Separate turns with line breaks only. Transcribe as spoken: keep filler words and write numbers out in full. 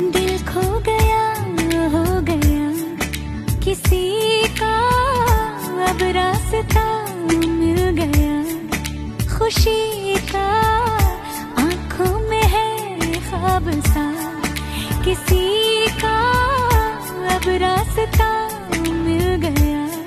दिल खो गया हो गया किसी का, अब रास्ता मिल गया खुशी का। आंखों में है ख्वाब सा किसी का, अब रास्ता मिल गया।